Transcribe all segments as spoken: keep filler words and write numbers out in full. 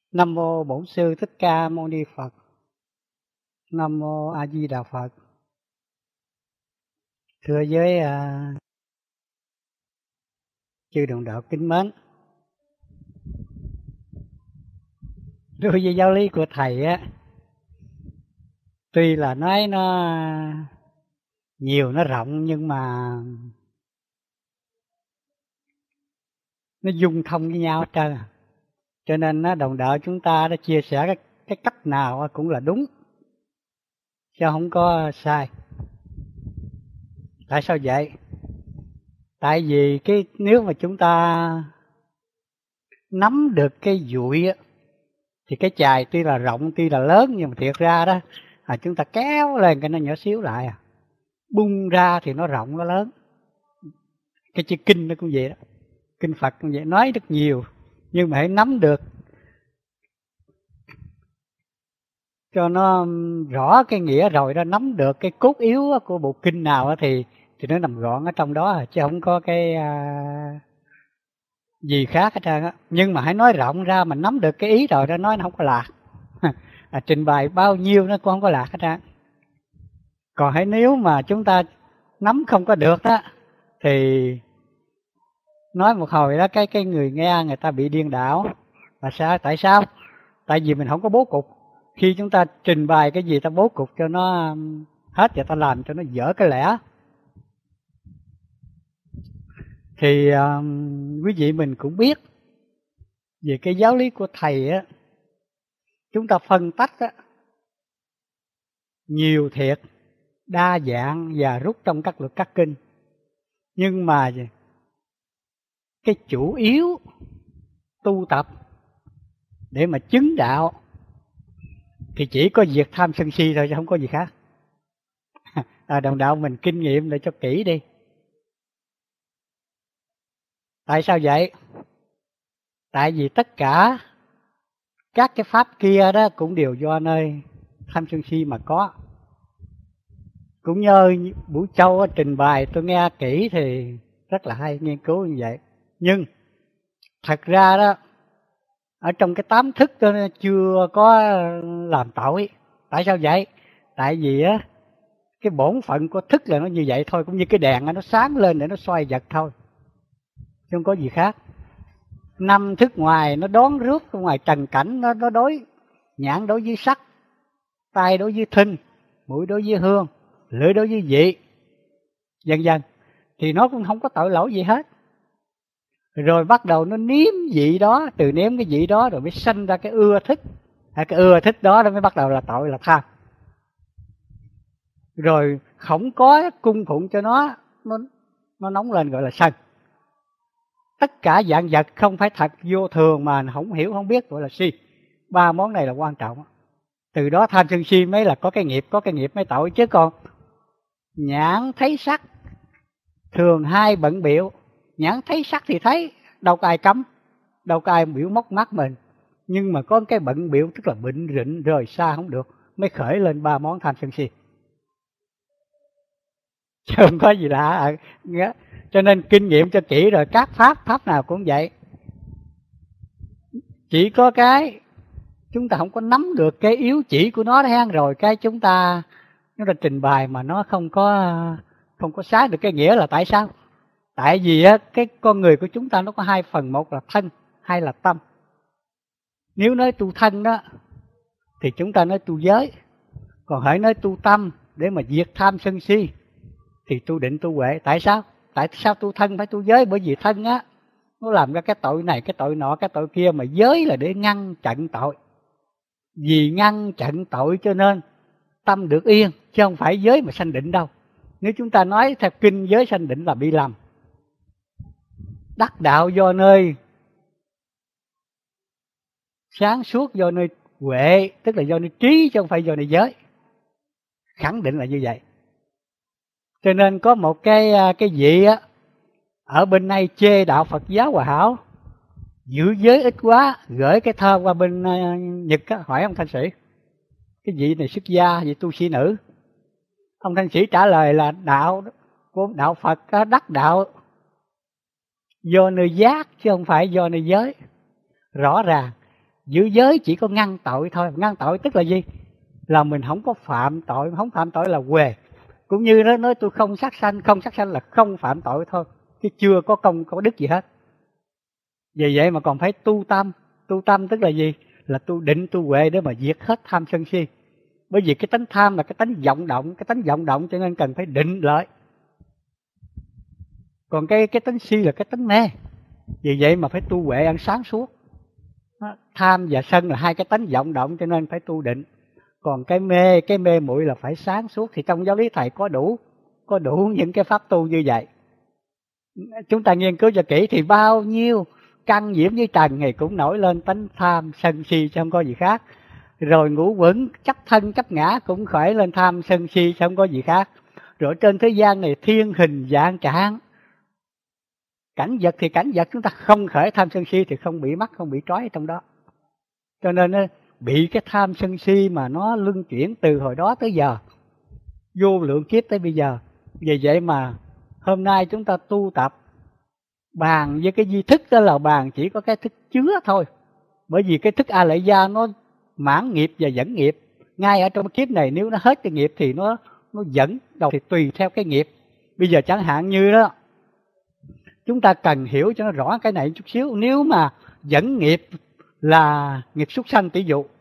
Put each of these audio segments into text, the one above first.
Nam mô Bổn Sư Thích Ca Mâu Ni Phật. Nam mô A Di Đà Phật. Thưa với uh, chư đồng đạo kính mến, đối với giáo lý của thầy á, tuy là nói nó nhiều, nó rộng, nhưng mà nó dung thông với nhau hết trơn. Cho nên nó đồng đạo chúng ta đã chia sẻ cái, cái cách nào cũng là đúng, chứ không có sai. Tại sao vậy? Tại vì cái nếu mà chúng ta nắm được cái dụi á, thì cái chài tuy là rộng, tuy là lớn, nhưng mà thiệt ra đó à, chúng ta kéo lên cái nó nhỏ xíu lại à. Bung ra thì nó rộng, nó lớn. Cái chữ kinh nó cũng vậy đó. Kinh Phật cũng vậy, nói rất nhiều, nhưng mà hãy nắm được cho nó rõ cái nghĩa rồi đó, nắm được cái cốt yếu của bộ kinh nào thì thì nó nằm gọn ở trong đó, chứ không có cái à, gì khác hết trơn á. Nhưng mà hãy nói rộng ra, mà nắm được cái ý rồi đó, nói nó không có lạc. À, trình bày bao nhiêu nó cũng không có lạc hết trơn. Còn hãy nếu mà chúng ta nắm không có được đó, thì nói một hồi đó cái cái người nghe người ta bị điên đảo. Là sao? Tại sao? Tại vì mình không có bố cục. Khi chúng ta trình bày cái gì ta bố cục cho nó hết, và ta làm cho nó dở cái lẽ, thì um, quý vị mình cũng biết về cái giáo lý của thầy á, chúng ta phân tách á, nhiều thiệt, đa dạng và rút trong các luật các kinh. Nhưng mà cái chủ yếu tu tập để mà chứng đạo thì chỉ có diệt tham sân si thôi, chứ không có gì khác. À, đồng đạo mình kinh nghiệm để cho kỹ đi. Tại sao vậy? Tại vì tất cả các cái pháp kia đó cũng đều do nơi tham sân si mà có. Cũng như Vũ Châu trình bày tôi nghe kỹ thì rất là hay, nghiên cứu như vậy. Nhưng thật ra đó, ở trong cái tám thức đó chưa có làm tội. Tại sao vậy? Tại vì á, cái bổn phận của thức là nó như vậy thôi, cũng như cái đèn nó sáng lên để nó xoay vật thôi, chứ không có gì khác. Năm thức ngoài nó đón rước ngoài trần cảnh, nó nó đối nhãn đối với sắc, tai đối với thinh, mũi đối với hương, lưỡi đối với vị, dần dần thì nó cũng không có tội lỗi gì hết. Rồi bắt đầu nó nếm vị đó, từ nếm cái vị đó rồi mới sanh ra cái ưa thích. À, cái ưa thích đó nó mới bắt đầu là tội, là tham. Rồi không có cung phụng cho nó, nó nó nóng lên gọi là sân. Tất cả dạng vật không phải thật, vô thường mà không hiểu không biết gọi là si. Ba món này là quan trọng. Từ đó tham sân si mới là có cái nghiệp, có cái nghiệp mới tội. Chứ còn nhãn thấy sắc thường hai bận biệu. Nhãn thấy sắc thì thấy, đâu có ai cấm, đâu có ai biểu móc mắt mình. Nhưng mà có cái bận biệu, tức là bệnh rịnh rời xa không được, mới khởi lên ba món tham sân si. Chứ không có gì lạ. Cho nên kinh nghiệm cho kỹ rồi, các pháp, pháp nào cũng vậy. Chỉ có cái chúng ta không có nắm được cái yếu chỉ của nó hen, rồi cái chúng ta chúng ta trình bày mà nó không có không có sáng được cái nghĩa. Là tại sao? Tại vì á, cái con người của chúng ta nó có hai phần, một là thân, hai là tâm. Nếu nói tu thân đó thì chúng ta nói tu giới, còn hãy nói tu tâm để mà diệt tham sân si thì tu định tu huệ. Tại sao? Tại sao tu thân phải tu giới? Bởi vì thân á nó làm ra cái tội này, cái tội nọ, cái tội kia, mà giới là để ngăn chặn tội. Vì ngăn chặn tội cho nên tâm được yên, chứ không phải giới mà sanh định đâu. Nếu chúng ta nói theo kinh giới sanh định là bị lầm. Đắc đạo do nơi sáng suốt, do nơi huệ, tức là do nơi trí, chứ không phải do nơi giới. Khẳng định là như vậy. Cho nên có một cái cái vị á ở bên này chê đạo Phật giáo Hòa Hảo giữ giới ít quá, gửi cái thơ qua bên Nhật á, hỏi ông Thanh Sĩ cái vị này xuất gia, vị tu sĩ nữ. Ông Thanh Sĩ trả lời là đạo của đạo Phật á, đắc đạo do nơi giác chứ không phải do nơi giới. Rõ ràng Giữ giới chỉ có ngăn tội thôi. Ngăn tội tức là gì? Là mình không có phạm tội. Không phạm tội là huề. Cũng như nó nói tôi không sát sanh. Không sát sanh là không phạm tội thôi, chứ chưa có công có đức gì hết. Vì vậy mà còn phải tu tâm. Tu tâm tức là gì? Là tu định tu huệ để mà diệt hết tham sân si. Bởi vì cái tánh tham là cái tánh vọng động. Cái tánh vọng động cho nên cần phải định lại. Còn cái cái tánh si là cái tánh mê. Vì vậy mà phải tu huệ ăn sáng suốt. Tham và sân là hai cái tánh vọng động cho nên phải tu định. Còn cái mê, cái mê muội là phải sáng suốt. Thì trong giáo lý thầy có đủ, có đủ những cái pháp tu như vậy. Chúng ta nghiên cứu cho kỹ thì bao nhiêu căn nhiễm với trần này cũng nổi lên tánh tham sân si chứ không có gì khác. Rồi ngũ quẩn chấp thân chấp ngã cũng khởi lên tham sân si chứ không có gì khác. Rồi trên thế gian này thiên hình dạng trạng, cảnh vật thì cảnh vật, chúng ta không khởi tham sân si thì không bị mắc, không bị trói ở trong đó. Cho nên bị cái tham sân si mà nó luân chuyển từ hồi đó tới giờ, vô lượng kiếp tới bây giờ. Vì vậy mà hôm nay chúng ta tu tập bàn với cái di thức đó là bàn chỉ có cái thức chứa thôi. Bởi vì cái thức A Lại Gia nó mãn nghiệp và dẫn nghiệp. Ngay ở trong kiếp này nếu nó hết cái nghiệp thì nó nó dẫn đầu, thì tùy theo cái nghiệp. Bây giờ chẳng hạn như đó, chúng ta cần hiểu cho nó rõ cái này chút xíu. Nếu mà dẫn nghiệp là nghiệp súc sanh, tỷ dụ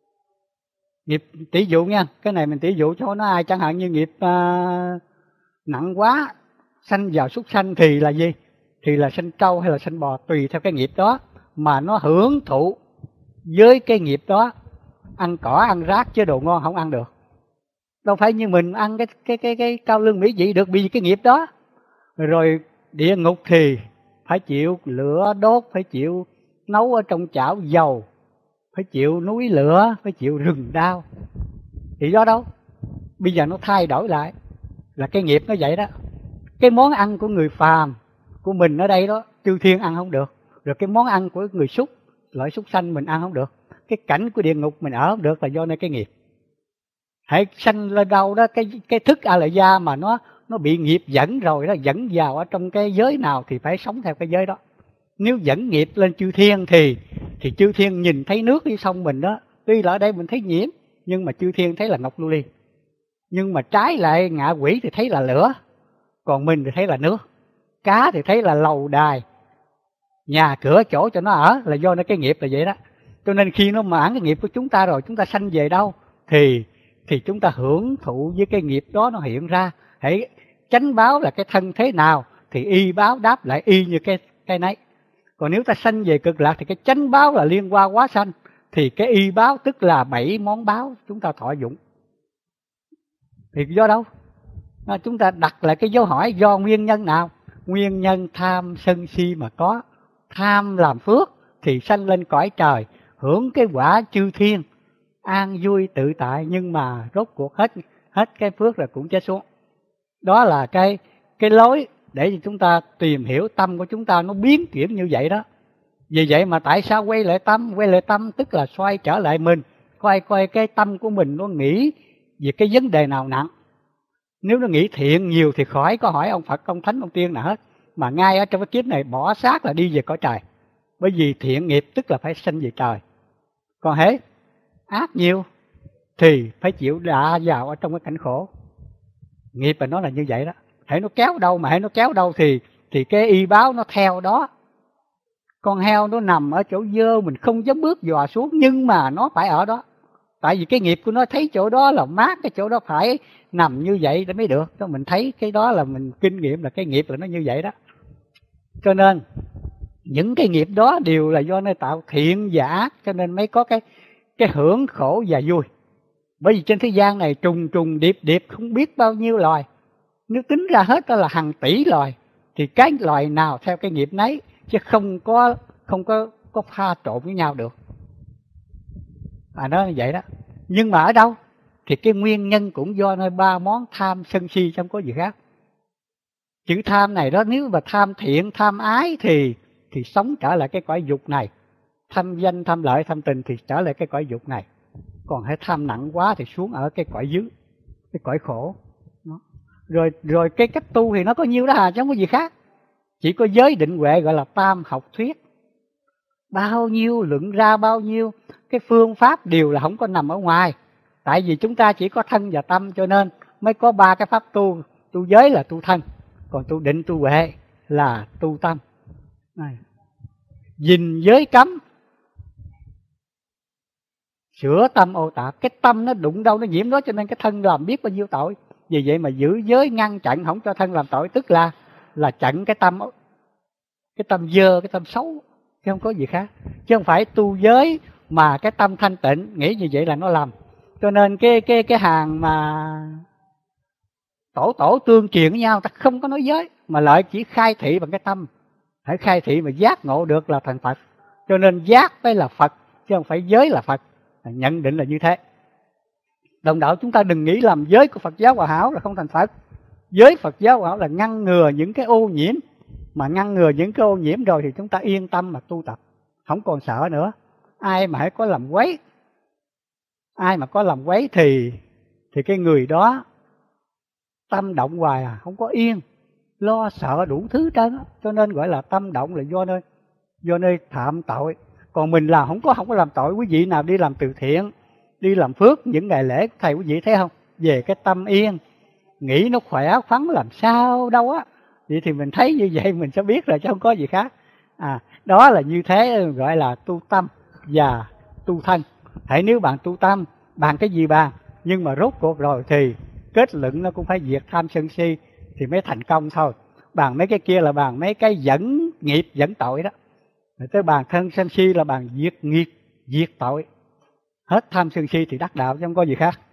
nghiệp tỷ dụ nha, cái này mình tỷ dụ cho nó ai. Chẳng hạn như nghiệp uh, nặng quá sanh vào súc sanh thì là gì? Thì là sanh trâu hay là sanh bò, tùy theo cái nghiệp đó mà nó hưởng thụ với cái nghiệp đó. Ăn cỏ ăn rác chứ đồ ngon không ăn được. Đâu phải như mình ăn cái cái cái cái cao lương mỹ vị được, vì cái nghiệp đó. Rồi địa ngục thì phải chịu lửa đốt, phải chịu nấu ở trong chảo dầu, phải chịu núi lửa, phải chịu rừng đao. Thì do đâu? Bây giờ nó thay đổi lại, là cái nghiệp nó vậy đó. Cái món ăn của người phàm của mình ở đây đó, chư thiên ăn không được. Rồi cái món ăn của người súc, loại súc sanh mình ăn không được. Cái cảnh của địa ngục mình ở không được là do nơi cái nghiệp. Hãy sanh lên đâu đó, cái cái thức A Lại Gia mà nó nó bị nghiệp dẫn rồi đó, dẫn vào ở trong cái giới nào thì phải sống theo cái giới đó. Nếu dẫn nghiệp lên chư thiên thì thì chư thiên nhìn thấy nước dưới sông mình đó, tuy là ở đây mình thấy nhiễm, nhưng mà chư thiên thấy là ngọc lưu ly. Nhưng mà trái lại ngạ quỷ thì thấy là lửa, còn mình thì thấy là nước. Cá thì thấy là lầu đài, nhà cửa chỗ cho nó ở, là do nó cái nghiệp là vậy đó. Cho nên khi nó mãn cái nghiệp của chúng ta rồi, chúng ta sanh về đâu thì thì chúng ta hưởng thụ với cái nghiệp đó nó hiện ra. Hãy chánh báo là cái thân thế nào thì y báo đáp lại y như cái cái nấy. Còn nếu ta sanh về cực lạc thì cái chánh báo là liên qua quá sanh, thì cái y báo tức là bảy món báo chúng ta thọ dụng. Thì do đâu? À, chúng ta đặt lại cái dấu hỏi do nguyên nhân nào? Nguyên nhân tham sân si mà có. Tham làm phước thì sanh lên cõi trời, hưởng cái quả chư thiên, an vui tự tại, nhưng mà rốt cuộc hết hết cái phước rồi cũng chết xuống. Đó là cái cái lối để chúng ta tìm hiểu tâm của chúng ta nó biến chuyển như vậy đó. Vì vậy mà tại sao quay lại tâm? Quay lại tâm tức là xoay trở lại mình, coi coi cái tâm của mình nó nghĩ về cái vấn đề nào nặng. Nếu nó nghĩ thiện nhiều thì khỏi có hỏi ông Phật, ông Thánh, ông Tiên nào hết, mà ngay ở trong cái kiếp này bỏ xác là đi về cõi trời. Bởi vì thiện nghiệp tức là phải sanh về trời. Còn hễ ác nhiều thì phải chịu đọa vào ở trong cái cảnh khổ. Nghiệp là nó là như vậy đó. Hễ nó kéo đâu mà hễ nó kéo đâu thì thì cái y báo nó theo đó. Con heo nó nằm ở chỗ dơ, mình không dám bước dò xuống, nhưng mà nó phải ở đó. Tại vì cái nghiệp của nó thấy chỗ đó là mát, cái chỗ đó phải nằm như vậy để mới được. Đó, mình thấy cái đó là mình kinh nghiệm là cái nghiệp là nó như vậy đó. Cho nên những cái nghiệp đó đều là do nơi tạo thiện và ác, cho nên mới có cái cái hưởng khổ và vui. Bởi vì trên thế gian này trùng trùng điệp điệp không biết bao nhiêu loài, nếu tính ra hết đó là hàng tỷ loài, thì cái loài nào theo cái nghiệp nấy, chứ không có không có có pha trộn với nhau được. À, nó như vậy đó. Nhưng mà ở đâu? Thì cái nguyên nhân cũng do nơi ba món tham sân si, không có gì khác. Chữ tham này đó, nếu mà tham thiện, tham ái thì thì sống trở lại cái cõi dục này. Tham danh, tham lợi, tham tình thì trở lại cái cõi dục này. Còn hãy tham nặng quá thì xuống ở cái cõi dưới, cái cõi khổ. Đó. Rồi rồi cái cách tu thì nó có nhiêu đó à, chứ không có gì khác. Chỉ có giới định huệ gọi là tam học thuyết. bao nhiêu luận ra bao nhiêu cái phương pháp đều là không có nằm ở ngoài. Tại vì chúng ta chỉ có thân và tâm, cho nên mới có ba cái pháp tu. Tu giới là tu thân, còn tu định tu huệ là tu tâm. Này, gìn giới cấm, sửa tâm ô tạp. Cái tâm nó đụng đâu nó nhiễm đó, cho nên cái thân làm biết bao nhiêu tội. Vì vậy mà giữ giới ngăn chặn không cho thân làm tội, tức là là chặn cái tâm, cái tâm dơ, cái tâm xấu, chứ không có gì khác. Chứ không phải tu giới mà cái tâm thanh tịnh, nghĩ như vậy là nó lầm. Cho nên cái cái cái hàng mà tổ tổ tương truyền với nhau, ta không có nói giới, mà lại chỉ khai thị bằng cái tâm. Hãy khai thị mà giác ngộ được là thành Phật. Cho nên giác mới là Phật, chứ không phải giới là Phật. Nhận định là như thế. Đồng đạo chúng ta đừng nghĩ làm giới của Phật giáo Hòa Hảo là không thành Phật. Giới Phật giáo Hòa Hảo là ngăn ngừa những cái ô nhiễm. Mà ngăn ngừa những cái ô nhiễm rồi thì chúng ta yên tâm mà tu tập, không còn sợ nữa. Ai mà hãy có làm quấy, ai mà có làm quấy thì thì cái người đó tâm động hoài à, không có yên, lo sợ đủ thứ trơn á. Cho nên gọi là tâm động là do nơi do nơi phạm tội. Còn mình là không có không có làm tội. Quý vị nào đi làm từ thiện, đi làm phước những ngày lễ, thầy quý vị thấy không? Về cái tâm yên, nghĩ nó khỏe khoắn làm sao đâu á. Vậy thì mình thấy như vậy mình sẽ biết rồi, chứ không có gì khác. À, đó là như thế gọi là tu tâm và tu thân. Hãy nếu bạn tu tâm, bạn cái gì bạn, nhưng mà rốt cuộc rồi thì kết luận nó cũng phải diệt tham sân si thì mới thành công thôi. Bàn mấy cái kia là bàn mấy cái dẫn nghiệp dẫn tội đó. Rồi tới bàn thân sân si là bàn diệt nghiệp diệt tội. Hết tham sân si thì đắc đạo, chứ không có gì khác.